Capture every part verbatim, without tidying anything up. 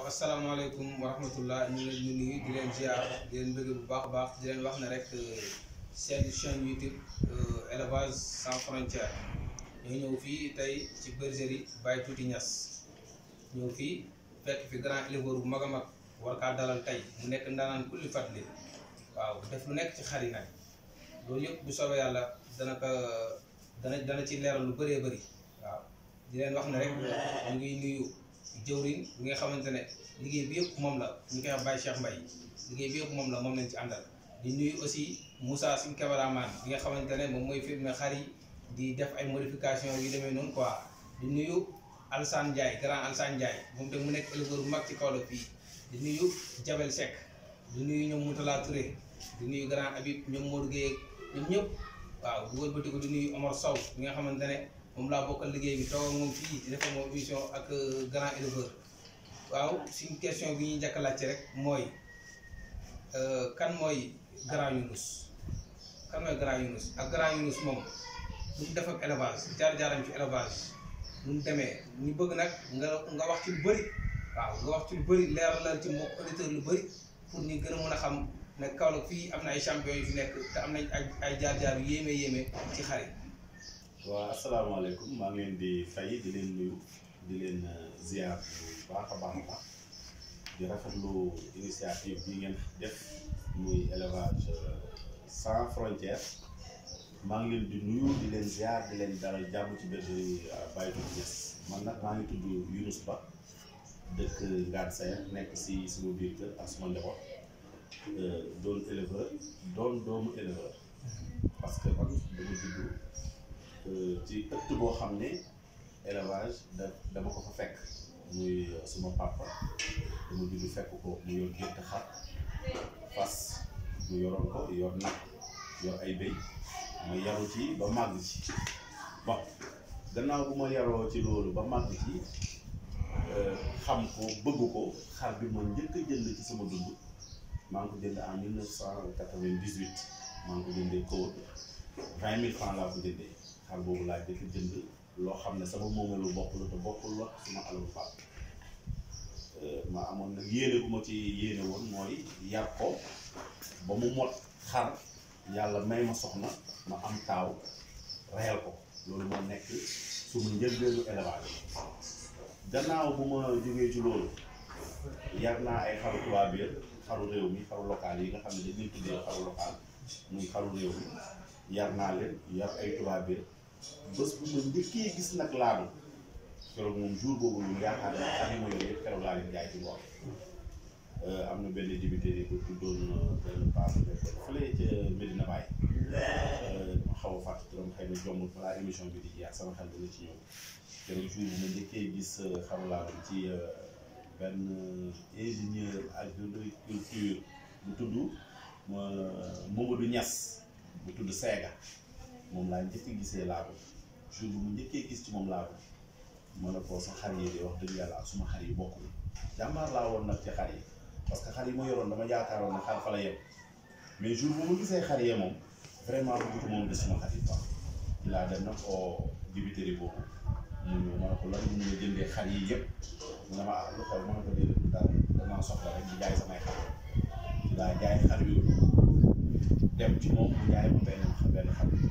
waaw asalaamaaleykum wa rahmatullah ñu ngi leen di nuyu di leen ziar di leen bëgg bu baax a baax di leen wax ne rek seen chaîne YouTube élevage sans frontière ñoo ñëw fii tey ci bergerie Baye Tuuti Niass ñëw fii fekk fi grand éleveur bu mag a mag war kaa dalal tey mu nekk ndaanaan kulli fàttali waaw def lu nekk ci xar yi nag loolu yëpp bu soobee yàlla dana ko dana dana ci leeral lu bëree bëri waaw di leen wax ne rek ñu ngi nuyu jëwriñ bi nga xamante ne liggéey bi yëpp moom la ñu koy wax Baye Cheikh Mbaye liggéey bi yëpp moom la moom lañ ci àndal di nuyu aussi Moussa suñu cameraman bi nga xamante ne moom mooy filmer xar yi di def ay modification yu demee noonu quoi di nuyu Alsane Ndiaye grand Alsane Ndiaye moom te mu nekk éleveur bu mag ci kaw la fii di nuyu Jabel Seck di nuyu ñoom Moutala Touré di nuyu grand Habib ñoom Modou Guèye ñoom ñëpp waaw bu wëlbati ko di nuyu Omar Sow bi nga xamante ne moom laa bokkal liggéey bi toog moom fii di defal moom émission ak grand éleveur waaw suñu question bi ñuy njëkk a laajte rek mooy kan mooy grand Younous kan mooy grand Younous ak grand Younous moom lu mu def ak élevage jaar-jaaram ci élevage nu mu demee ñu bëgg nag nga nga wax ci lu bëri waaw nga wax ci lu bëri leeralal ci mbokk auditeur lu bëri pour ñu gën a mën a xam ne Kaolack fii am na ay champion yu fi nekk te am nañ ay ay jaar-jaar yu yéeme yéeme ci xar yi. waaw asalaamaaleykum maa ngi leen di fay di leen nuyu di leen ziar bu baax a baax a baax di rafetlu initiative bi ngeen def muy élevage sans frontière maa ngi leen di nuyu di leen ziar di leen dalal jàmm ci bergerie Baye Tuuti Niass man nag maa ngi tudd Younous Ba dëkk Ngane Sène nekk si sama biir kër ak suma njaboot doon éleveur doon doomu éleveur parce que man dama judd ci ëtt boo xam ne élevage da dama ko fa fekk muy suma papa dama judd fekk ko mu yor gétt xar fas mu yoroon ko yor nag yor ay béy ma yaru ci ba màgg ci bon gannaaw bu ma yaroo ci loolu ba màgg ci xam ko bëgg ko xar bi ma njëkk a jënd ci sama dund maa ngi ko jënd en mille neuf cent quatre-vingt-dix-huit maa ngi ko jëndee kaw vingt mille francs laa ko jëndee xar boobu laa jëkk jënd loo xam ne sama moomeelu bopp la te bokkul la suma alalu pap ma amoon nag yéene bu ma ci yéene woon mooy yar ko ba mu mot xar yàlla may ma soxna ma am taaw reyal ko loolu moo nekk suma njëlbeenu élevage gannaaw bu ma jógee ci loolu yar naa ay xaru tubaab yi xaru réew mi xaru local yi nga xam ne dañuy tuddee xaru local muy xaru réew mi yar naa leen yar ay tubaab bi bés bu ma njëkkee gis nag laadu keroog moom jour boobu ñu yaakaar ne xar yi ma yor yëpp keroog laa leen jaay ci ngoon am na benn débuté yi ko tuddoon benn paas fële ca Medina Baye dama xaw a fàtte turam xëy na jombul balaa émission bi di jeex sama xel dina ci ñëw keroog jour bu ma njëkkee gis xaru laadu ci benn ingénieur agriculture bu tudd Mamadou Niass bu tudd Sega moom laa njëkk gisee laadu jour bu mu njëkkee gis ci moom laadu ma ne ko sa xar yi di wax dëgg yàlla ak suma xar yi bokkul jàmbaar laa woon nag ci xar yi parce que xar yi ma yoroon dama yaakaaroon ne xar fa la yem mais jour bu ma gisee xar yee moom vraiment bëggutu moom de suma xar yi baax ci laa dem nag oo dibiteri boobu mu ñëw ma ne ko lan mu ñu jëndee xar yi yëpp mu ne ma ah lu xew ma ne ko déedéet daal damaa soxla rek di jaay samay xar ci laa jaay xar yooyu dem ci moom mu jaay ma benn benn xar yi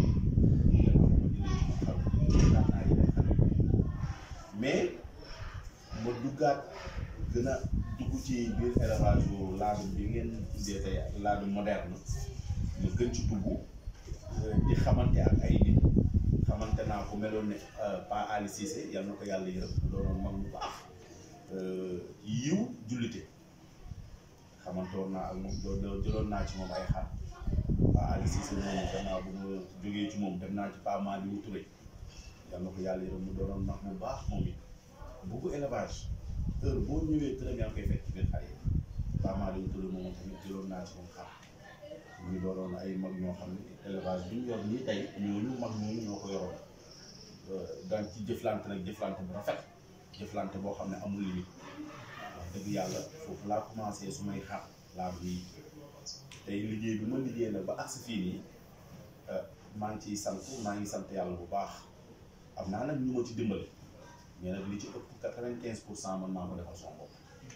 mais ma duggaat gën a dugg ci biir élevage yu laadum bi ngeen tuddee tey ak laadum moderne ma gën ci dugg di xamante ak ay nit xamante naa ko meloon ne Pa Ali Cissé yal na ko yàlla yërëm mu doonoon mag mu baax yiw jullite xamante woon naa ak moom jëloon naa ci moom ay xar Pa Ali Cissé moom gannaaw bu ma jógee ci moom dem naa ci Pa Maliou Touré yal na ko yàlla yërëm mu doonoon mag mu baax moom it buggu élevage heure boo ñëwee këram yaa ngi koy fekk ci biir xar yi Pa Maliou Touré moom tamit jëloon naa ci moom xar ñu doonoon ay mag ñoo xam ne élevage bi ñu yor nii tey ñooñu mag ñooñu ñoo ko yoroon daan ci jëflante nag jëflante bu rafet jëflante boo xam ne amul limite wax dëgg yàlla foofu laa commencé su may xar laa bi tey liggéey bi ma liggéey la ba agsi fii nii maa ngi ciy sant maa ngi sant yàlla bu baax am naa nag ñu ma ci dimbali mais nag li ci ëpp quatre-vingt-quinze pour cent man maa ko defal sama bopp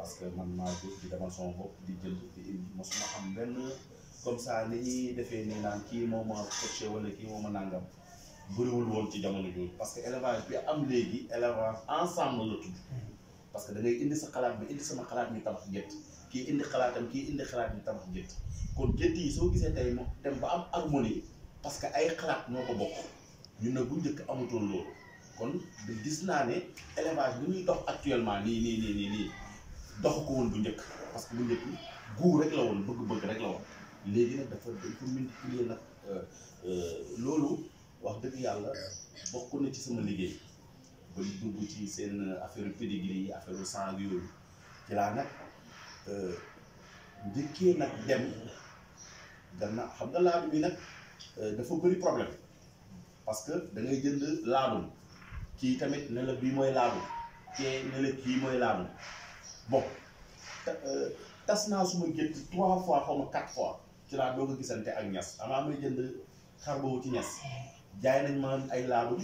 parce que man maa jóg di demal sama bopp di jënd di indi mosuma xam benn comme ça ni ñuy defee nii naan kii moo ma coaché wala kii moo ma nangam bëriwul woon ci jamono jooju parce que élevage bi am léegi élevage ensemble la tudd parce que da ngay indi sa xalaat bi indi sama xalaat ñu tabax gétt kii indi xalaatam kii indi xalaat ñu tabax gétt kon gétt yi soo gisee tey mo dem ba am harmonie parce que ay xalaat ñoo ko bokk ñun nag bu njëkk amutoon loolu kon gis naa ne élevage bi ñuy dox actuellement nii nii nii nii nii doxu ko woon bu njëkk parce que bu njëkk guur rek la woon bëgg-bëgg rek la woon léegi nag dafa dañ ko multiplier nag loolu wax dëgg yàlla bokk na ci sama liggéey ba dugg ci seen affaire pédigree yi affaire sang yooyu ci laa nag njëkkee nag dem gannaaw xam nga laadum bi nag dafa bëri problème parce que da ngay jënd laadum kii tamit ne la bii mooy laadum kee ne la kii mooy laadum bon tas naa suma gétt trois fois xaw ma quatre fois ci laa doog a gisante ak ñas amaa may jënd xar boobu ci ñas jaay nañ ma ay laadum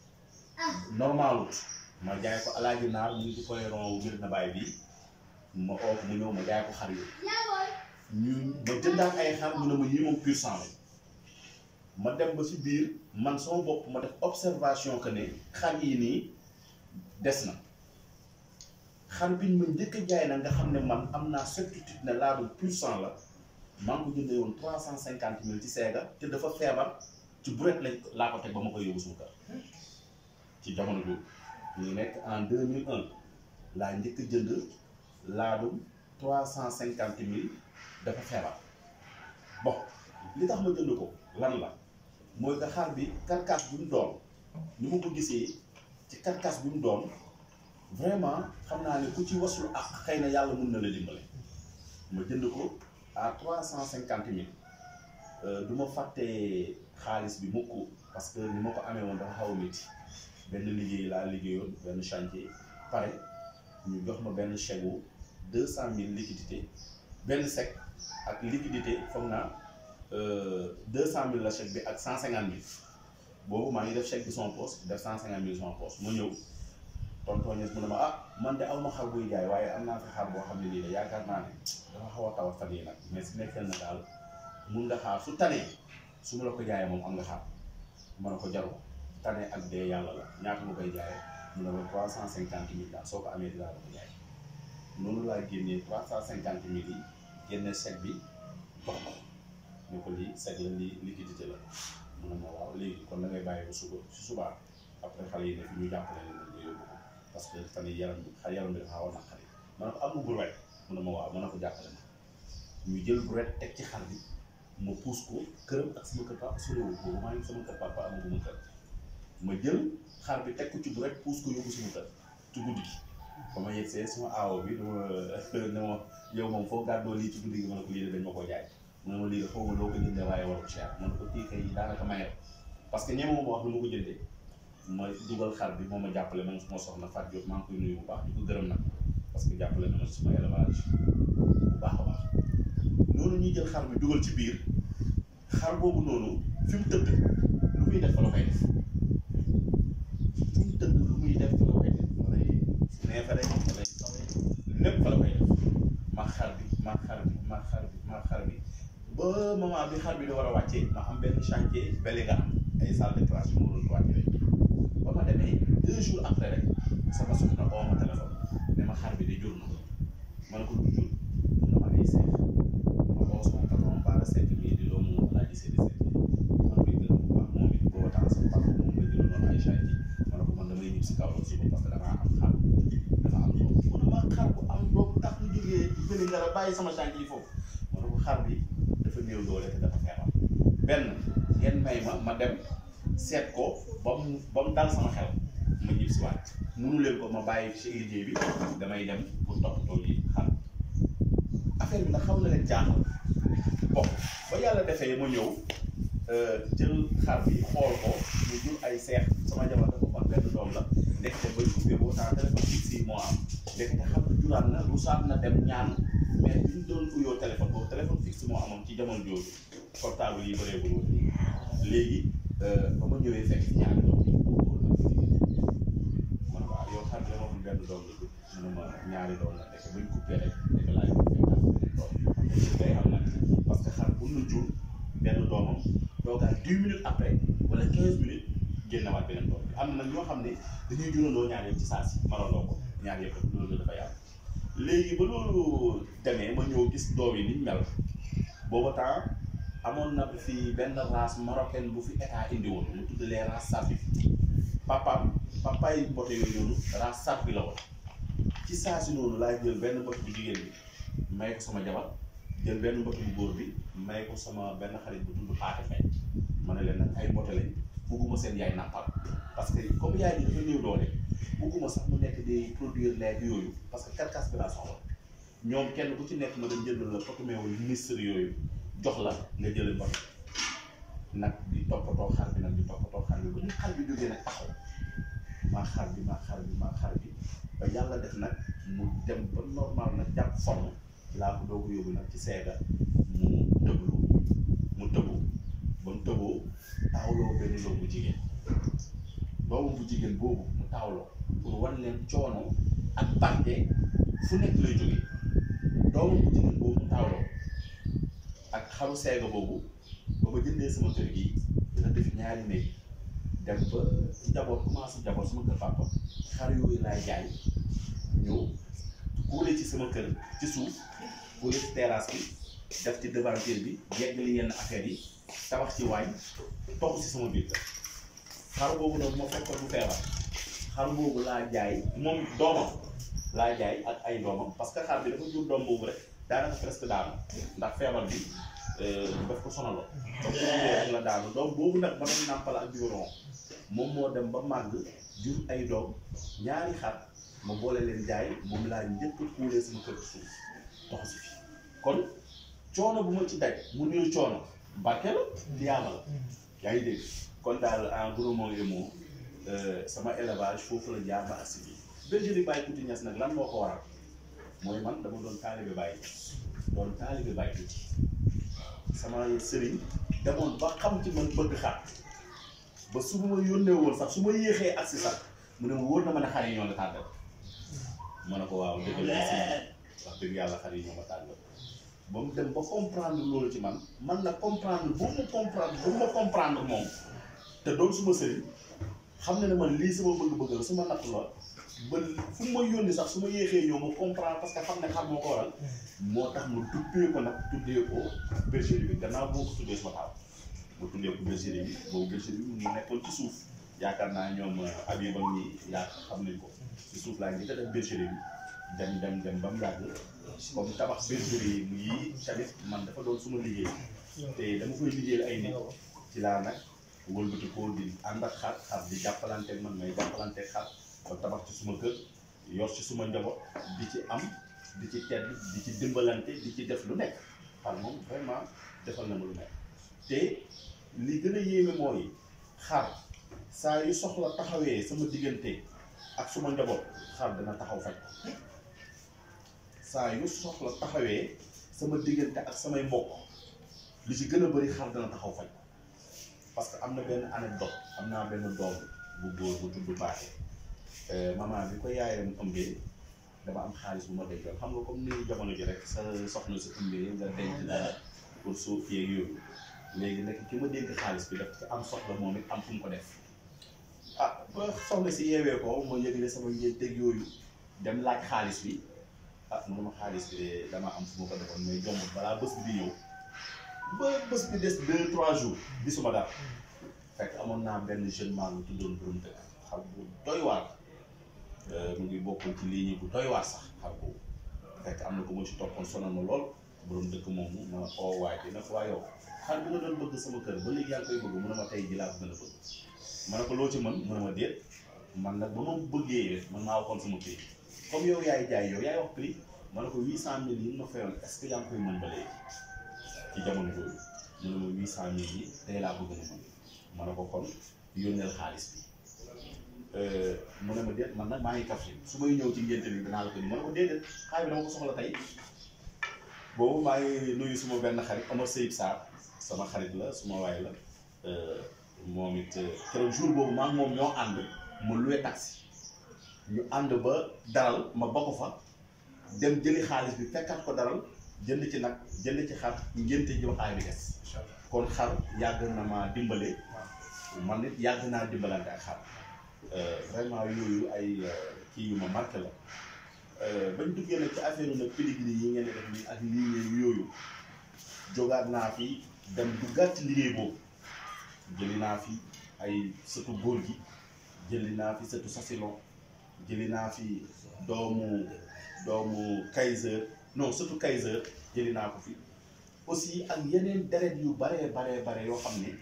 normalut ma jaay ko alaaji naar mu ngi ci poyeron ngir na baay bi ma oo mu ñëw ma jaay ko xar yi ñu ma jëndaat ay xar mu ne ma yii moom pur sang la ma dem ba ci biir man sama bopp ma def observation que ne xar yi nii des na xar biñ ma njëkk a jaay na nga xam ne man am naa certitude ne laadum pur sang la maa ngi ko jëndee woon trois cent cinquante mille ci seega te dafa feebar ci buret lañ laa ko teg ba ma koy yóbbu suñu kër ci jamono boobu ñu nekk en deux mille un laa njëkk a jënd laadum trois cent cinquante mille dafa feebar bon li tax ma jënd ko lan la mooy que xar bi carcasse bi mu doon ni ma ko gisee ci carcasse bi mu doon vraiment xam naa ne ku ci wasul ak xëy na yàlla mun na la dimbale ma jënd ko à trois cent cinquante mille du ma fàttee xaalis bi mukk parce que ni ma ko amee woon dafa xaw a métti benn liggéey laa liggéeyoon benn chantier pare ñu jox ma benn chèque wu deux cent mille liquidité benn chèque ak liquidité foog naa deux cent mille la chèque bi ak cent cinquante mille boobu maa ngi def chèque bi son poste def cent cinquante mille son poste ma ñëw tontooñes mu ne ma ah man de aw ma xar buy jaay waaye am naa fi xar boo xam ne lii de yaakaar naa ne dafa xaw a taw a fan yi nag mais si nekkee na daal mun nga xaar su tanee su ma la ko jaayee moom am nga xaar ma ne ko jaru tane ak dee yàlla la ñaata ma koy jaayee mu ne ma trois cent cinquante mille daal soo ko amee dinaa la ko jaay noonu laa génnee trois cent cinquante mille yi génne chèque bi jox ko ne ko lii chèque la lii liquidité la mu ne ma waaw léegi kon da ngay bàyyi ba suba si subaa après xale yi ne fi ñu jàppale leen nga yóbbu ko parce que fan yii yaram bi yaram bi dafa xaw a naqari ma ne ko am nga brouette mu ne ma waaw ma ne ko jàppale ma ñu jël brouette teg ci xar bi ma puus ko këram ak sama kër papa sorewul boobu maa ngi sama kër papa amaguma kër ma jël xar bi teg ko ci brouette puus ko yóbbu sama kër ci guddi gi ba ma yegsee sama aawo bi dama ne ma yow moom foo gàddoo lii ci guddi gi ma ne ko lii de dañ ma koo jaay mu ne ma lii de xaw ma loo ko jëndee waaye war ko cher ma ne ko kii kay daanaka mayal parce que ñeme ma wax lu ma ko jëndee ma dugal xar bi moo ma jàppale man suma soxna Fatou Diop maa ngi koy nuyu bu baax di ko gërëm nag parce que jàppale na ma suma élevage bu baax a baax noonu ñuy jël xar bi dugal ci biir xar boobu noonu fi mu tëdd lu muy def fa la koy def fi mu tëdd lu muy def fa la koy def fa lay neefere fa lay sawee lépp fa la koy def ma xar bi ma xar bi ma xar bi ma xar bi ba moment bi xar bi da war a wàccee ma am benn chantier bele nga am ay salle de classe yu ma doon wàcce rek ba ma demee deux jours après rek sama soxna oo ma téléphone ne ma xar bi de jur na ma ne ko du jur mun na ma ay seex ma oo sama patron baara seet mii di loo mu laa gisee di seet ma koy gërëm bu baax moom it booba temps sama patron moom la jëloon noonu ay chantier ma ne ko man damay ñib si kaw la suba parce que damaa am xar dafa am doom mu ne ma xar bu am doom tax ñu jógee bëri nga la bàyyi sama chantier yi foofu ma ne ko xar bi dafa néew doole te dafa feebar benn ngeen may ma ma dem seet ko ba mu ba mu dal sama xel ma ñib si waat mënu leen ko ma bàyyi ci liggéey bi damay dem pour toppatoo yi xar affaire bi nag xaw na leen jaaxal bon ba yàlla defee ma ñëw jël xar bi xool ko mu jur ay seex sama jabar dafa kon benn doom la ndekete bay coupé boo temps téléphone fixe yi moo am ndekete xam na juraat na rusaat na dem ñaan mais bi ñu doon uyoo téléphone boobu téléphone fixe moo amoon ci jamono jooju portable yi bëreegul woon léegi ba ma ñëwee fekk ñaari doom yi man waaw yow xam ne moom benn doom la mu ne ma ñaari doom la nekk buñ coupé rek dëgg laa ñu fekkaat beneen doom day am nag parce que xar bu ñu jur benn doomam toogaat dix minutes après wala quinze minutes génnawaat beneen doom bi am na nag ñoo xam ne dañuy jurandoo ñaar yëpp ci saa si marandoo ko ñaar yëpp loolu dafa yàlla léegi ba loolu demee ma ñëw gis doom yi niñ mel booba temps amoon na fi benn race marocaine bu fi état indi woon mu tudd les races sarbi papaam papa yi mbote yooyu noonu race sarbi la woon ci saa si noonu laa jël benn mbott bu jigéen bi may ko sama jabar jël benn mbott bu góor bi may ko sama benn xarit bu tudd Paate Fay ma ne leen nag ay mbote lañ bugguma seen yaay nàmpal parce que comme yaay ji dafa néew doole bugguma sax mu nekk di produire lait yooyu parce que carcasse bi laa soxla ñoom kenn ku ci nekk ma dem jënd la potu meewu ministre yooyu jox la nga jëlee mbott nag di toppatoo xar bi nag di toppatoo xar bi ba ñu xar bi jógee nag taxaw maa xar bi maa xar bi maa xar bi ba yàlla def nag mu dem ba normal nag jàpp forme laa ko doo ko yóbbu nag ci seega mu tëblu mu tëbu ba mu tëboo taawloo benn doom bu jigéen doomu bu jigéen boobu mu taawloo pour wan leen coono ak barke fu nekk lay jógee doomu bu jigéen boobu mu taawloo ak xaru seega boobu ba ma jëndee sama kër gi dina def ñaari néeg dem ba njaboot commencé njaboot sama kër papa xar yooyu laay jaay ñëw kuule ci sama kër ci suuf kuule ci terrasse bi def ci devanture bi yeggali yenn affaires yi tabax ci waañ toxu ci sama biir kër xar boobu nag moo fekkoon bu feebar xar boobu laa jaay moom doomam laa jaay ak ay doomam parce que xar bi dafa jur doom boobu rek daanaka presque daanu ndax feebar bi daf ko sonaloon donc rek la daanu doom boobu nag ma doon nàmpal ak biberon moom moo dem ba màgg jur ay doom ñaari xar ma boole leen jaay moom laa njëkk a kuulee sama kër suuf tox si fi kon coono bu ma ci daj mu niru coono barke la tiyaaba la yaa ngi dégg kon daal en gros moom moo sama élevage foofu la jaar ba agsi bi bergerie Baye Tuuti Ñas nag lan moo ko waral mooy man dama doon taalibe Baye doon taalibe Baye Tuuti sama sëriñ demoon ba xam ci man bëgg xar ba su ma yónnee woon sax su ma yéexee agsi sax mu ne wóor na ma ne xar yi ñoo la tàggal ma ne ko waaw dëgg la si wax dëgg yàlla xar yi ñoo ma tàggal ba mu dem ba comprendre loolu ci man man na comprendre bu mu comprendre bu ma comprendre moom te doon suma sëriñ xam ne ne man lii sama bëgg-bëgg la suma natt la ba fu ma yónni sax su ma yéexee ñëw ma comprendre parce que xam ne xam moo ko waral moo tax mu duppee ko nag tuddee ko bergerie bi gannaaw boo ko tuddee suma taaw mu tuddee ko bergerie bi boobu bergerie bi mu nekkoon ci suuf yaakaar naa ñoom Habibam ñi yaa xam nañ ko ci suuf laa njëkk a def bergerie bi dem dem dem ba mu yàgg comme tabax bergerie yi yii tamit man dafa doon suma liggéey te dama koy liggéeyal ay nit ci laa nag wëlbati ko di ànd ak xar xar di jàppalanteeg man may jàppalanteeg xar ba tabax ci suma kër yor ci suma njaboot di ci am di ci tedd di ci dimbalante di ci def lu nekk xar moom vraiment defal na ma lu nekk te li gën a yéeme mooy xar saa yu soxla taxawee sama diggante ak suma njaboot xar dana taxaw faj saa yu soxla taxawee sama diggante ak samay mbokk li ci gën a bëri xar dana taxaw faj parce que am na benn anecdote am naa benn doom bu góor bu tudd Paate maman bi ko yaayam ëmbee dama am xaalis bu ma dencoon xam nga comme ni jamono ji rek sa soxna sa ëmbee nga denc dara pour suuf yeeg yooyu léegi nag ki ma dénk xaalis bi daf ci am soxla moom it am fu mu ko def ah ba soxna si yeewee ko ma yëgle sama njënteeg yooyu dem laaj xaalis bi ah mu ne ma xaalis bi de dama am fu ma ko defoon mais jomb balaa bés bi di ñëw ba bés bi des deux trois jours gisuma dara fekk amoon naa benn jeune man bu tuddoon borom dëkk xam bu doy waar mu ngi bokkoon ci ligne bu doy waar sax xam bu fekk am na ko ma ci toppoon sonal ma lool borom dëkk moomu ma oo waay bi nag waa yow xar bi nga doon bëgg sama kër ba léegi yaa ngi koy bëgg mu ne ma tey ji laa ko gën a bëgg ma ne ko loo ci mën mu ne ma déet man nag ba ma bëggee man maa waxoon sama prix comme yow yaay jaay yow yaay wax prix ma ne ko huit cent mille yi ma fayoon est ce que yaa ngi koy mën ba léegi ci jamono jooju mu ne ma huit cent mille yi tey laa bëgg na mën ma ne ko kon yónneel xaalis bi mu ne ma déet man nag maa ngi Kaffrine su may ñëw ci ngénte bi danaa la ko ni ma ne ko déedéet xaalis bi dama ko soxla tey boobu maa ngi nuyu suma benn xarit Omar Seyib Sarr sama xarit la suma waay la moom it keroog jour boobu maa ngi moom ñoo ànd mu loué taxi ñu ànd ba daral ma ba ko fa dem jëli xaalis bi fekkaat ko daral jënd ci nag jënd ci xar ngénte ji waxaay bi des kon xar yàgg na ma dimbale man nit yàgg naa dimbalante ak xar vraiment yooyu ay kii yu ma marqué la bañ duggee nag ci affaire nag pédigré yi ngeen di def nii ak lii yooyu jógaat naa fi dem duggaat ci liggéey boobu jëli naa fi ay sëtu góor gi jëli naa fi sëtu sasilon jëli naa fi doomu doomu Kaiser non sëtu Kaiser jëli naa ko fi aussi ak yeneen deret yu baree baree bare yoo xam ne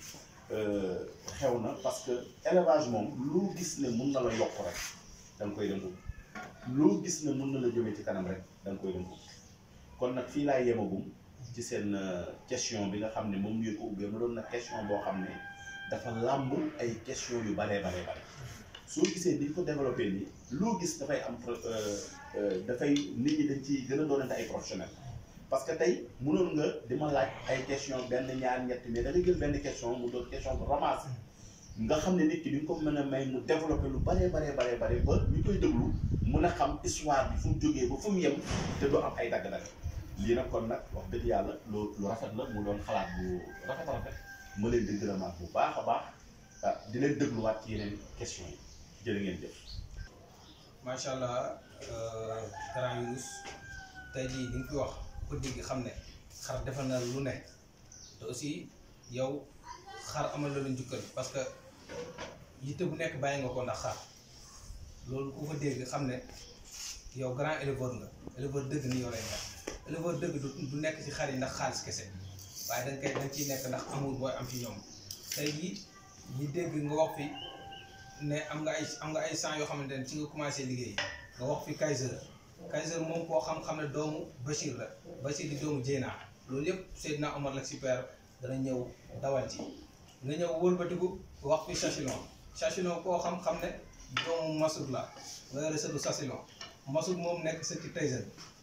xew na parce que élevage moom loo gis ne mun na la yokk rek da nga koy dëngu loo gis ne mun na la jëmee ci kanam rek da nga koy dëngu kon nag fii laay yemagum ci seen question bi nga xam ne moom ngeen ko ubbee ma doon na question boo xam ne dafa làmb ay question yu baree baree bare soo gisee ni ñu ko développé nii loo gis dafay am dafay nit ñi dañ ci gën a doonante ay professionnel parce que tey mënoon nga di ma laaj ay question benn ñaar ñett mais da nga jël benn question mu doon question bu ramassé nga xam ne nit ki di nga ko mën a may mu développé lu baree baree baree bare ba ñu koy déglu mun a xam histoire bi fu mu jógee ba fu mu yem te doo am ay dagg-dagg lii nag kon nag wax dëgg yàlla lu lu rafet la mu doon xalaat bu rafet rafet ma leen di gërëmaat bu baax a baax ah di leen dégluwaat ci yeneen question yi jërë ngeen jëf. macha allah grand Younouss tey jii di nga fi wax ko dégg xam ne xar defal na lu ne te aussi yow xar amal la lu njukkal parce que yitte bu nekk bàyyi nga ko ndax xar loolu ku ko dégg xam ne yow grand éleveur nga éleveur dëgg ni yow lay nekk éleveur dëgg du nekk ci xar yi ndax xaalis kese waaye da nga koy da nga ciy nekk ndax amul booy am ci ñoom tey jii ñi dégg nga wax fi ne am nga ay am nga ay sang yoo xamante ne ci nga commencé liggéey nga wax fi Kaiser Kaiser moom koo xam-xam ne doomu Bachir la Bachir di doomu Jéena loolu yëpp Seydina Omar la super dana ñëw dawal ci nga ñëw wëlbatiku wax fi Chachilon Chachilon koo xam-xam ne doomu Massoud la nga yore sëtu Chachilon Massoud moom nekk sëti Tyson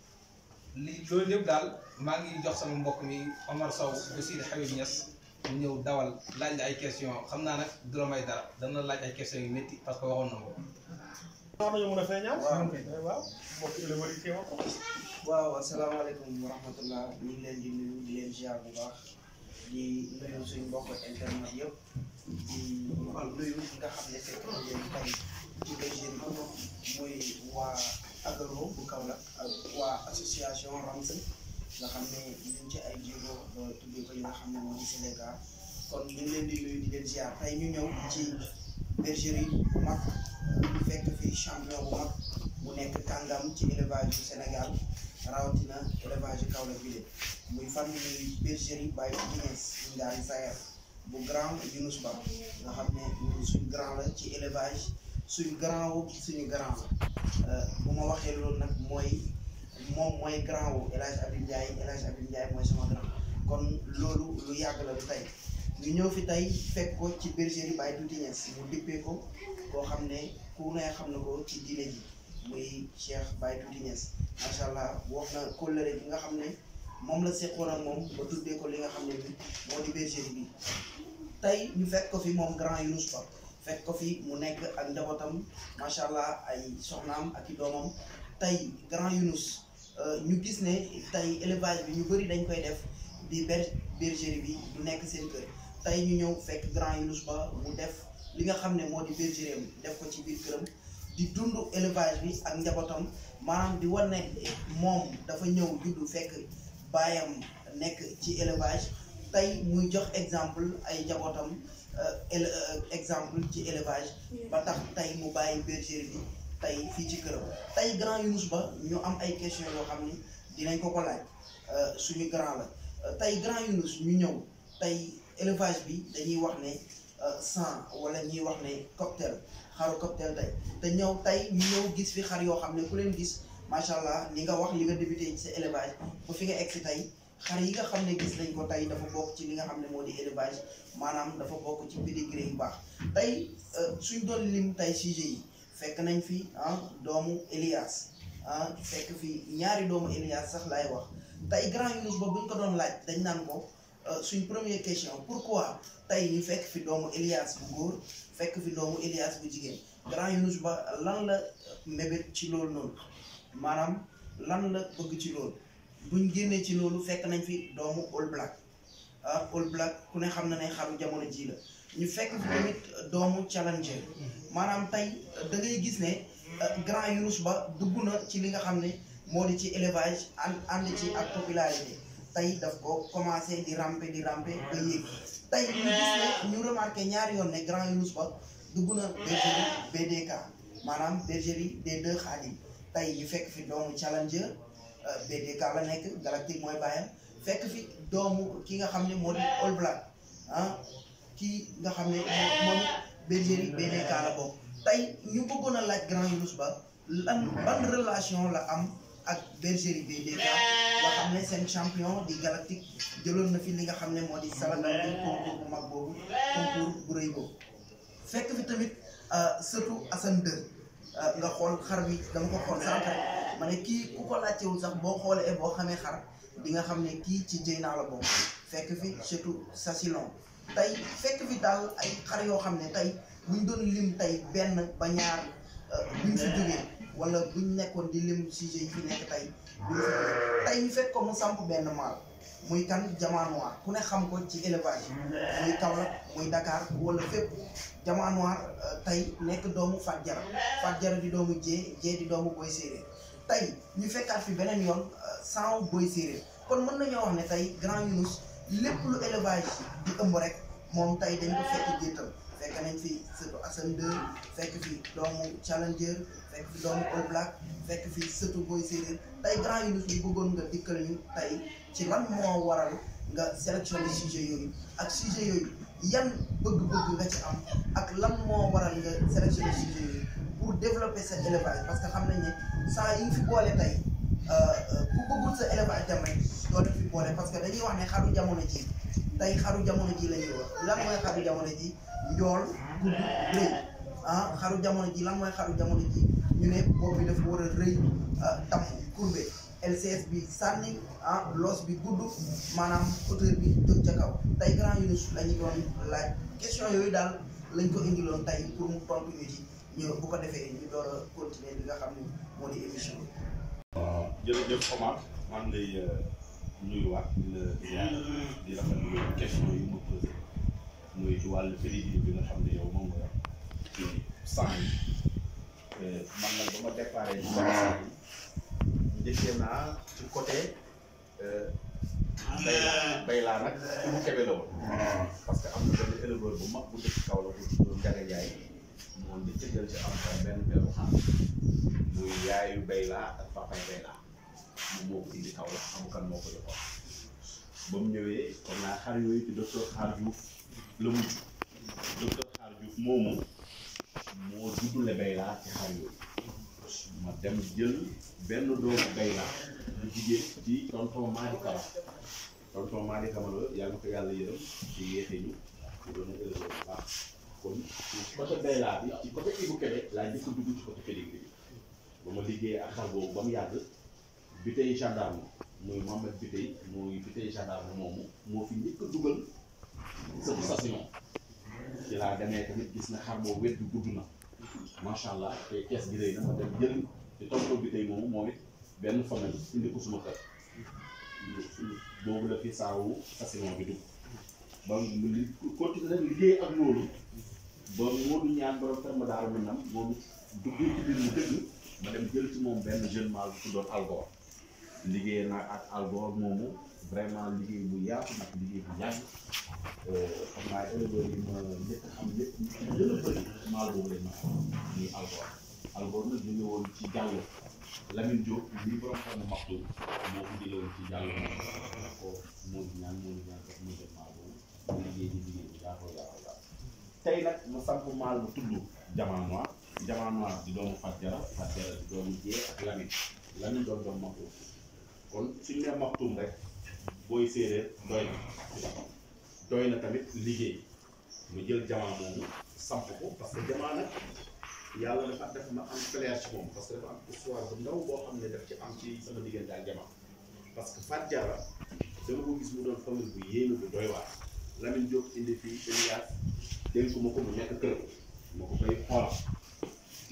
li loolu yëpp daal maa ngi jox sama mbokk mi Omar Sow bu Sidi Habib Niass mu ñëw dawal laaj la ay question xam naa nag du la may dara dana laaj ay question yu métti parce que waxoon na ko. waaw nañu mën a feeñaat. waaw waaw mbokk éleveur yi teewal ko. waaw asalaamaaleykum wa rahmatullah ñu ngi leen di nuyu di leen ziar bu baax di nuyu suñu mbokk internet yëpp di nuyu nga xam ne fekk na leen tey ci bergerie bi muy waa Agaro bu Kaolack ak waa association Ramse nga xam ne ñu ci ay jéego tuddee ko li nga xam ne moo di Sénégal kon ñu ngi leen di nuyu di leen ziar tey ñu ñëw ci bergerie bu mag fekk fi champion bu mag bu nekk kàngam ci élevage du Sénégal rawatina élevage Kaolack bi de muy fan muy bergerie Baye Niass Ngaari Sayer bu grand Younouss Ba nga xam ne ñun suñ grand la ci élevage suñ grand wu suñu grand la bu ma waxee loolu nag mooy moom mooy grand wu El Hadj Abib Ndiaye El Hadj Abib Ndiaye mooy sama grand kon loolu lu yàgg la lu tey ñu ñëw fi tey fekk ko ci bergerie Baye Niass mu dippee ko koo xam ne ku ne xam na ko ci diine ji muy Cheikh Baye Niass macha allah wax na kóllëre gi nga xam ne moom la seqoon ak moom ba tuddee ko li nga xam ne bi moo di bergerie bi tey ñu fekk ko fi moom grand Younouss Ba fekk ko fi mu nekk ak njabootam macha allah ay soxnaam ak i doomam tey grand Younouss ñu gis ne tey élevage bi ñu bëri dañ koy def di ber bergerie bi du nekk seen kër tey ñu ñëw fekk grand Younouss Ba mu def li nga xam ne moo di bergerie am def ko ci biir këram di dund élevage bi ak njabootam maanaam di wan ne moom dafa ñëw juddu fekk baayam nekk ci élevage tey muy jox exemple ay njabootam exemple ci élevage ba tax tey mu bàyyi bergerie bi tey fii ci këram tey grand Younouss Ba ñu am ay question yoo xam ni dinañ ko ko laaj suñu grand la tey grand Younouss ñu ñëw tey élevage bi dañuy wax ne sang wala ñuy wax ne cocktail xaru cocktail tey te ñëw tey ñu ñëw gis fi xar yoo xam ne ku leen gis macha allah li nga wax li nga débuté ci sa élevage ba fi nga egg si tey xar yi nga xam ne gis nañ ko tey dafa bokk ci li nga xam ne moo di élevage maanaam dafa bokk ci pédigré yu baax tey suñ doon lim tey sujet yi fekk nañ fi ah doomu Elias ah fekk fi ñaari doomu Elias sax laay wax tey grand Younouss Ba buñ ko doon laaj dañ naan ko suñ première question pourquoi tey ñu fekk fi doomu Elias bu góor fekk fi doomu Elias bu jigéen grand Younouss Ba lan la mébét ci loolu noonu maanaam lan la bëgg ci loolu buñ génnee ci loolu fekk nañ fi doomu All Black ah All Black ku ne xam na ne xaru jamono ji la ñu fekk fi tamit doomu Challenger maanaam tey da ngay gis ne grand Younouss Ba dugg na ci li nga xam ne moo di ci élevage ànd ànd ci ak popularité tey daf ko commencé di ramper di ramper ba yéeg tey ñu gis ne ñu remarqué ñaari yoon ne grand Younouss Ba dugg na bergerie B D K maanaam bergerie des deux Khadim tey ñu fekk fi doomu Challenger B D K la nekk Galactique mooy bàyyam fekk fi doomu ki nga xam ne moo di All Black ah kii nga xam ne moom bergerie B D K la bokk tey ñu bëggoon a laaj grand Younouss Ba lan ban relation la am ak bergerie B D K nga xam ne seen champion di Galactique jëloon na fi li nga xam ne moo di Saladin bi concours bu mag boobu concours bu rëy boobu fekk fi tamit surtout Assane deux nga xool xar bi dama ko xool sànq rek ma ne kii ku ko laajtewul sax boo xoolee boo xamee xar di nga xam ne kii ci jëy naa la boobu fekk fi surtout Sasilon tey fekk fi daal ay xar yoo xam ne tey buñ doon lim tey benn ba ñaar buñ fi jógee wala buñ nekkoon di lim sujet yi fi nekk tey buñ fi jógee tey ñu fekk ko mu samp benn maal muy kan Diamant Noir ku ne xam ko ci élevage muy Kaolack muy Dakar wala fépp Diamant Noir tey nekk doomu Fat Jara Fat Jara di doomu Jee Jee di doomu Boy Séeréer tey ñu fekkaat fi beneen yoon sans Boy Séeréer kon mën nañoo wax ne tey grand Younouss lépp lu élevage di ëmb rek moom tey dañ ko fekk jiital fekk nañ fi surtout Assane deux fekk fi doomu Challenger fekk fi doomu All Black fekk fi surtout Boy Séeréer tey grand Younouss ñu bëggoon nga dikkal ñu tey ci lan moo waral nga sélectionné sujet yooyu ak sujet yooyu yan bëgg-bëgg nga ci am ak lan moo waral nga sélectionné sujet yooyu pour développer sa élevage parce que xam nañ ne saa yi nga fi boole tey ku bëggul sa élevage dem rek doo def fi boole parce que dañuy wax ne xaru jamono ji tey xaru jamono ji la ñuy wax lan mooy xaru jamono ji njool gudd rëy ah xaru jamono ji lan mooy xaru jamono ji ñu ne bopp bi dafa war a rëy tam courbé L C S bi sànni ah los bi gudd maanaam hauteur bi jóg ca kaw tey grand Younouss la ñu doon laaj question yooyu daal lañ ko indiloon tey pour mu tontu ñu ci ñu bu ko defee ñu door a continuer li nga xam ne moo di émission bi. waaw jërëjëf Omar maa ngi lay nuyuwaat di la ziar di rafetlu question yi ma posé muy ci wàllu pédigré bi nga xam ne yow moom nga yor ci sang yi man nag ba ma déparé ci sang yi njëkkee naa ci côté bay laa bay laa nag mu kebe la woon parce que am na benn éleveur bu mag bu dëkk kaw la bu doon Njaga Njaay moom di ci jël ci am benn benn xam muy yaayu bay laa ak papay bay laa moom moo ko indi kaw la xamu kan moo ko joxoon ba mu ñëwee kon naa xar yooyu ci docteur Xaar Diouf la mujj docteur Xaar Diouf moomu moo juddule bay laa ci xar yooyu ma dem jël benn doomu bay laa bu jigéen ci tonton Madi Kama tonton Madi Kama la yàlla na ko yàlla yërëm ci yéexee ñu ñu doon éleveur bu baax kon ci côté bay laa bi ci côté Ibou Kébé laa njëkk a dugg ci côté pédigré bi ba ma liggéey ak xar boobu ba mu yàgg bi tey gendarme muy Mohamed bi tey muy bi tey gendarme moomu moo fi njëkk a dugal sa station ci laa demee tamit gis na xar boobu wet bi gudd na macha allah te kees gi rëy na ma dem jël ci tonton bi tey moomu moom it benn famille indi ko suma kër boobu la fi saawu station bi dugg ba mu li continuer liggéey ak loolu ba Modou ñaan borom terme daal mi nam moom dugg ci biir mu dëgg ma dem jël ci moom benn jeune mâle bu tuddoon Algor liggéey naa ak Algor moomu vraiment liggéey bu yaatu nag liggéey bu yàgg xam naa éleveurs yi ma njëkk xam lépp ñu ci gën a bëri mâle boobu lañ ma xam muy Algor Algor nag jóge woon ci Diallo Lamine Diop lii borom xam ne maxtu moo ko jóge woon ci Diallo moom ko Modou ñaan Modou ñaan sax muy jeune mâle boobu mu liggéey di liggéey bu yaatoo yaatoo yaatoo tey nag ma samp mâle bu tudd Diamant Noir Diamant Noir di doomu Fat Jara Fat Jara di doomu Jee ak Lamine Lamine doon doomu Maxtuum kon suñu nee Maxtuum rek Boy Séeréer doy na doy na tamit liggéey mu jël Diamant moomu samp ko parce que Diamant nag yàlla dafa def ma am flair ci moom parce que dafa am histoire bu ndaw boo xam ne daf ci am ci sama diggante ak Diamant parce que Fat Jara dama ko gis mu doon famille bu yéeme bu doy waar Lamine Diop indi fii Elias dénk ma ko mu nekk kër ma ko koy xoolal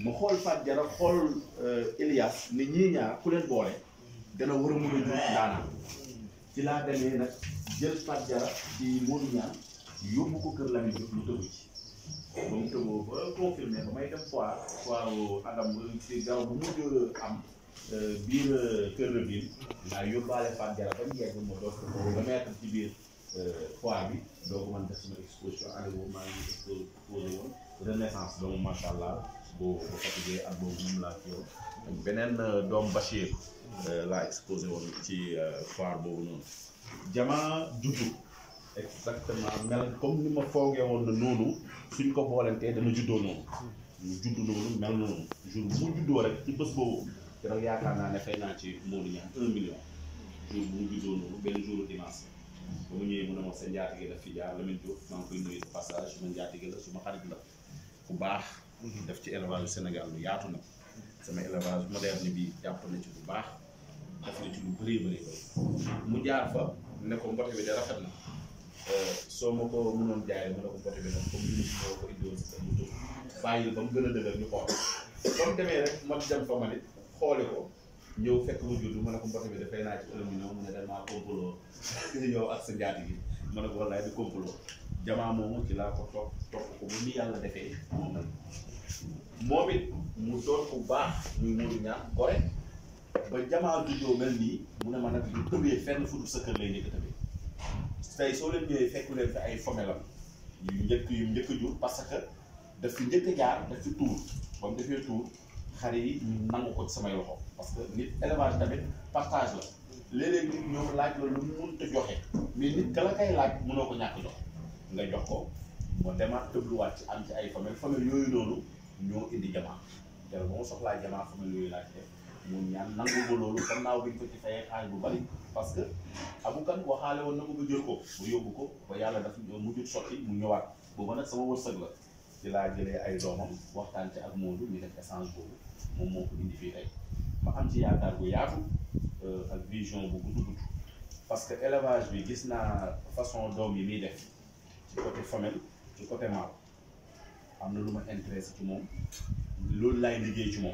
ma xool Fatou Diarra xool Elias ni ñii ñaar ku leen boole dana war a mën a jur daanaan ci laa demee nag jël Fatou Diarra ci Modou Niang yóbbu ko kër Lamine Diop lu tëbu ci ba mu tëboo ba confirmé ba may dem foire foire Adam ci gaaw bu mujj am biir Kër Levine naa yóbbaale Fatou Diarra ba mu yegg ma doog ko ba mettre ci biir foire bi doo ko mën def sama exposition année boobu maa ngi exposé woon renaissance doomu macha allah boo boo fatigué ak boobu moom laa fi yow ak beneen doomu Bachir laa exposé woon ci foire boobu noonu. Jama juddu exactement mel comme ni ma foogee woon na noonu suñ ko boolentee dana juddoo noonu mu juddu noonu mel noonu jour bu mu juddoo rek ci bés boobu keroog yaakaar naa ne fay naa ci Modou Niang un million jour bu mu juddoo noonu benn jour dimanche ba mu ñëwee mu ne ma sa njaatige daf fi jaar Lamine Diop maa ngi koy nuyu passage suma njaatige la suma xarit la bu baax def ci élevage Sénégal lu yaatu na sama élevage moderne bi jàpp na ci bu baax def na ci lu bëree bëri mu jaar fa ne ko mbote bi de rafet na soo ma ko mënoon jaay ma ne ko mbote bi nag comme ni ma ko indiwoon si sa moto bàyyil ba mu gën a dëgër ñu xool comme demee rek ma dem fa ma nit xooli ko ñëw fekk mu juddu ma ne ko mbote bi dafay naa ci un million mu ne damaa complot yow ak sa njaati gi ma ne ko wallaay di complot jamaa moomu ci laa ko topp topp ko bu ni yàlla defee moom nag moom it mu doon ku baax muy Modou Niang gore ba jamaa juddoo mel nii mu ne ma nag lu tëbee fenn fu dul sa kër lay njëkk tëbee tey soo leen ñëwee fekku leen fi ay fomelam yu njëkk yu njëkk a jur parce que daf fi njëkk a jaar daf fi tuur ba mu defee tuur xar yi ñu nangu ko ci samay loxo parce que nit élevage tamit partage la léeg-léeg nit ñoo laaj la lu mu mënut a joxe mais nit ka la kay laaj mënoo ko ñàkk jox nga jox ko moo demaat tëbluwaat ci am ci ay famille famille yooyu noonu ñoo indi jamaa te ba ma soxlaa jamaa famille yooyu laa ci def mun ñaan nangu ba loolu gannaaw bi ñu ko ci fayee xaalis bu bari parce que abukan waxaale woon na ko ba jël ko bu yóbbu ko ba yàlla daf mujjut sotti mu ñëwaat booba nag sama wërsëg la ci laa jëlee ay doomam waxtaan ci ak Modou ñu def échange boobu moom moo ko indi fii tey ma am ci yaakaar bu yaatu ak vision bu gudd gudd parce que élevage bi gis naa façon doom yi muy def ci côté femelle ci côté mâle am na lu ma intéressé ci moom loolu laay liggéey ci moom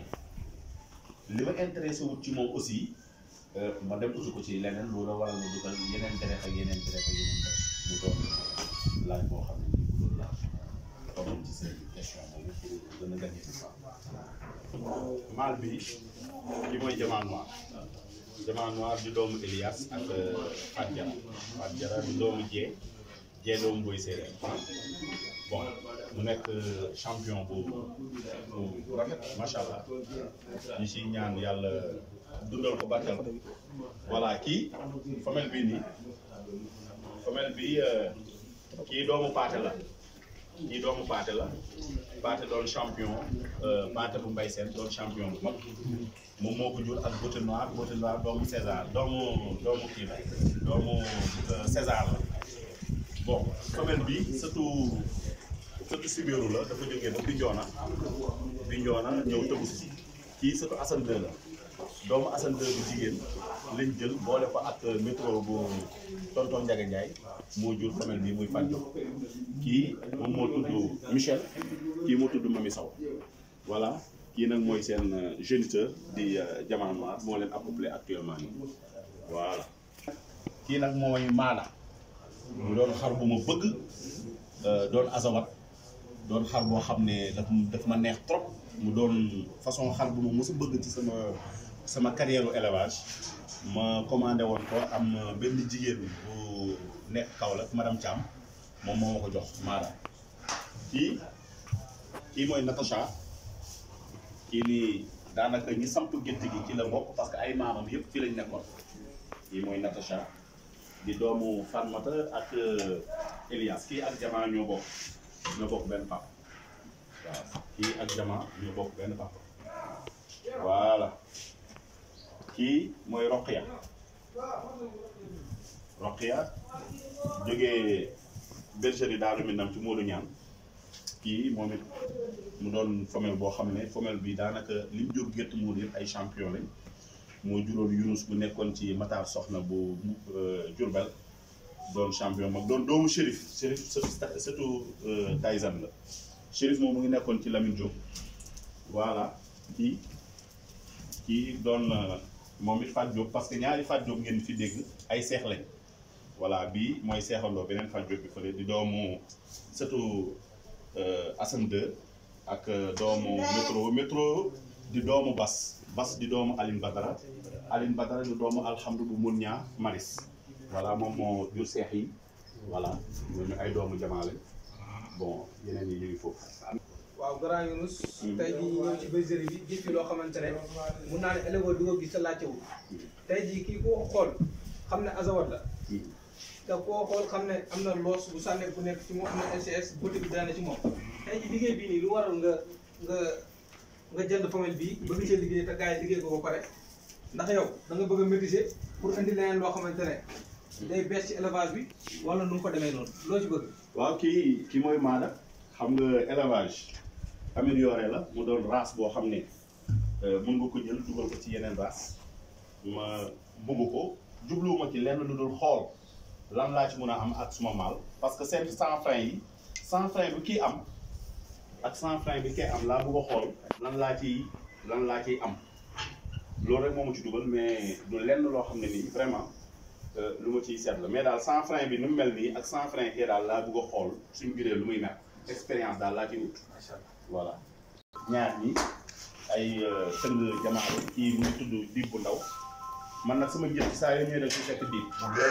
li ma intéressé wut ci moom aussi ma dem uti ko ci leneen loolu la waral ma dugal yeneen deret ak yeneen deret ak yeneen deret mu doon laaj boo xam ne nii bu loolu laa toog ci seen question boobu pour gën a gagné ci mâle bi li mooy Diamant Noir Diamant Noir di doomu Elias ak Fatou Diarra Fatou Diarra di doomu Dieng Dieng doomu Boy Séeréer bon mu nekk champion bu bu rafet macha allah ñu si ñaan yàlla dundal ko barkeel voilà kii femelle bii nii femelle bi kii doomu Paate la kii doomu Paate la Paate doon champion Paate bu Mbay Seen doon champion bu mag moom moo ko jur ak Beauté Noire Beauté Noire doomu César doomu doomu kii la doomu César la bon femelle bi surtout surtout Sibéeru la dafa jógee ba Bignona Bignona ñëw tëbu si kii surtout Assane deux la doomu Assane deux bu jigéen lañ jël boole ko ak métro bu tonton Ndiaga Ndiaye moo jur femelle bi muy Fatou kii moom moo tudd Michel kii moo tudd Mami Sow voilà kii nag mooy seen géniteur di Diamant Noir moo leen accouplé actuellement nii voilà. kii nag mooy Maana mu doon xar bu ma bëgg doon azawat doon xar boo xam ne daf daf ma neex trop mu doon façon xar bu ma mës a bëgg ci sama sama carrière élevage ma commandé woon ko am benn jigéen bu nekk Kaolack madame Thiam moom moo ma ko jox Maana kii kii mooy Natacha kii nii daanaka ñi samp gétt gi ci la bokk parce que ay maamam yëpp fii lañ nekkoon kii mooy Natacha di doomu Fatmata ak Elias kii ak Diamant ñoo bokk ñoo bokk benn papa waaw kii ak Diamant ñoo bokk benn papa voilà kii mooy Roqiya Roqiya jógee bergerie Daaru Minam ci Modou Niang kii moom it mu doon femelle boo xam ne femelle bi daanaka lim jur gétt muur yëpp ay champion lañ moo juróon Yunus bu nekkoon ci Matar Soxna bu Diourbel doon champion mag doon doomu Chérif Chérif surtout surtout Tyson la Chérif moom mu ngi nekkoon ci Lamine Diop voilà kii kii doon moom it Fatou Diop parce que ñaari Fatou Diop ngeen fi dégg ay seex lañ voilà bii mooy seexandoo beneen Fatou Diop bi fële di doomu surtout Assane deux ak doomu métro métro di doomu Bas Bas di doomu Aline Badara Aline Badara di doomu alhamdu bu mun ñaa maris voilà moom moo jur seex yi voilà ñooñu ay doomu jamaa lañ bon yeneen yi ñu ngi foofu. waaw grand Younous tey jii ñu ñëw ci bergerie bi gis fi loo xamante ne mun naa ne éleveur du ko gis te laajte wu tey jii kii koo xool xam ne azawad la te koo xool xam ne am na loos bu sànne bu nekk ci moom am na L C S bëti bi dana ci moom tey jii liggéey bii nii lu waral nga nga nga jënd femelle bii bëgg cee liggéey te gars yi liggéey ko ba pare ndax yow da nga bëgg a maîtriser pour indi leneen loo xamante ne day bees ci élevage bi wala nu mu ko demee noonu loo ci bëgg. waaw kii kii mooy Maada xam nga élevage amélioré la mu doon race boo xam ne mën nga ko jël dugal ko ci yeneen race ma bëgg ko jubluwuma ci lenn lu dul xool lan laa ci mën a am ak suma maal parce que seen cent francs yi cent francs bi kii am ak cent francs bi kay am laa bëgg a xool lan laa ciy lan laa ciy am loolu rek moo ma ci dugal mais du lenn loo xam ne nii vraiment lu ma ciy seet la mais daal cent francs bi ni mu mel nii ak cent francs kii daal laa bëgg a xool suñu biree lu muy mel expérience daal laa ciy wut voilà ñaar ñi ay tëng jamaa la kii mu ngi tudd diib bu ndaw man nag sama njëriñ saa yoo ñëwee da ci fekk diib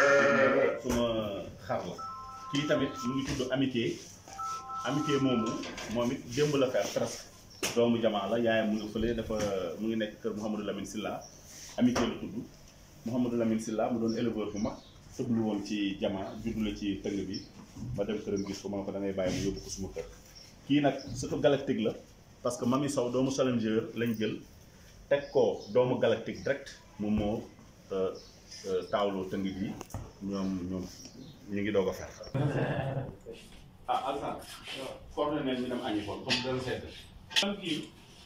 suma xar la kii tamit mu ngi tudd amitié amitié moomu moom it démb la fer presque doomu jamaa la yaayam mu ngi fële dafa mu ngi nekk kër Mouhamadou Lamine Silla amitié la tudd Mouhamadou Lamine Silla mu doon éleveur bu mag tëblu woon ci jamaa juddu la ci tëng bi ma dem këram gis ko ma ko da ngay bàyyi mu yóbbu ko suma kër kii nag surtout galactique la parce que Mami Sow doomu challenger lañ jël teg ko doomu galactique direct moom moo taawloo tëng bi ñoom ñoom ñu ngi doog a fer ah Alsaan coordonné ñu dem añi kon comme dana seet kii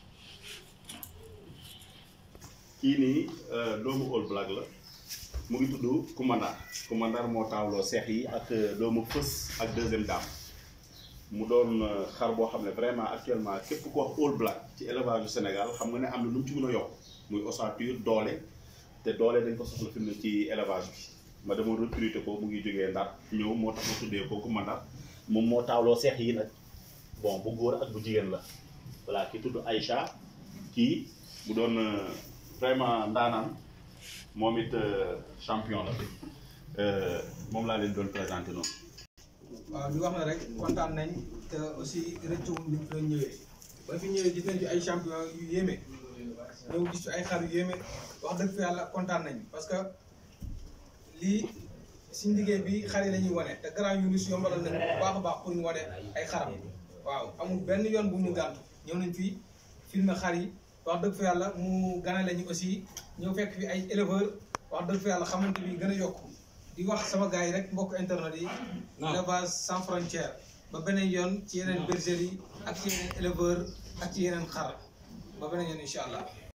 kii nii doomu All Black la mu ngi tudd Koumandar Koumandar moo taawloo seex yi ak doomu fës ak deuxième dame mu doon xar boo xam ne vraiment actuellement képp ku wax All Black ci élevage du Sénégal xam nga ne am na lu mu ci mën a yokk muy ossature doole te doole dañ ko soxla fi mu ne ci élevage bi ma demoon recruter ko mu ngi jógee Ndar ñëw moo tax ma tuddee ko Koumandar moom moo taawloo seex yi nag bon bu góor ak bu jigéen la voilà ki tudd Aïcha kii mu doon vraiment ndaanaan moom it champion la moom laa leen doon présenté noonu. waaw di wax na rek kontaan nañ te aussi rëccu wuñ ñu fi ñëwee ba fi ñëwee gis nañ fi ay champion yu yéeme ñëw gis fi ay xar yu yéeme wax dëgg fa yàlla kontaan nañ parce que lii suñ liggéey bi xar yi la ñuy wane te grand Younous yombalal nañ bu baax a baax pour ñu wane ay xaram waaw amul benn yoon bu ñu gàntu ñëw nañ fi filmer xar yi wax dëgg fa yàlla mu gane lañu aussi ñëw fekk fi ay éleveur wax dëgg fa yàlla xamante bi gën a yokku di wax sama gars yi rek mbokk internet yi élevage sans frontière ba beneen yoon ci yeneen bergerie yi ak ci yeneen éleveur ak ci yeneen xar ba beneen yoon incha allah